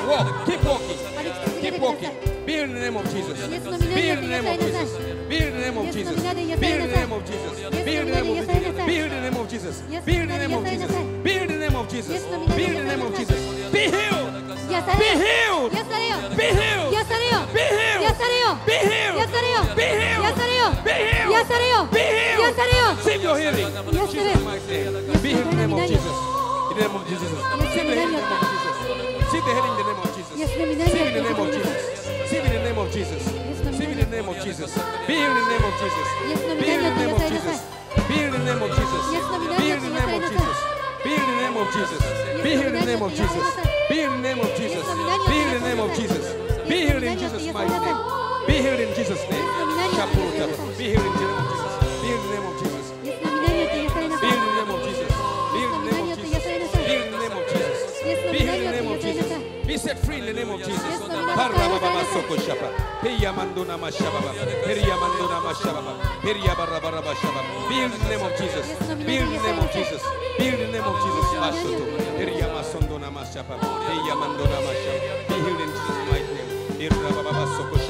Walk. Keep walking. Keep walking. Be in the name of Jesus. Be in the name of Jesus. Be in the name of Jesus. Be in the name of Jesus. Be in the name of Jesus. Be in the name of Jesus. Be in the name of Jesus. Be in the name of Jesus. Be in the name of Jesus. Be healed. Be healed. Be healed. Be healed. Be healed. Be healed. Be healed. Be healed. Receive your healing. Jesus' mighty name. Be healed in the name of Jesus. In the name of Jesus. Receive the healing in the name of Jesus. Receive the healing in the name of Jesus. Receive in the name of Jesus. Receive in the name of Jesus. Receive in the name of Jesus. Be healed in the name of Jesus. Be healed in the name of Jesus. Be healed in the name of Jesus. Be healed in the name of Jesus. Be healed in the name of Jesus. Be healed in the name of Jesus. Be healed in the name of Jesus. Be healed in the name of Jesus. Be healed in Jesus' mighty name. Be healed in Jesus' name. Be healed in the name of Jesus. Be healed in the name of Jesus. Be healed in the name of Jesus. Be healed in the name of Jesus. Be healed in the name of Jesus. Be healed in the name of Jesus. Be set free in the name of Jesus. Parababa soko shapa. Peya mandona mashababa. Peya mandona mashababa. Peya barabaraba shababa. Be healed in the name of Jesus. Be healed in the name of Jesus. Be healed in the name of Jesus. Masoto. Peya masondona mashapa. Peya mandona mashaba. Be healed in Jesus' mighty name. Irababa soko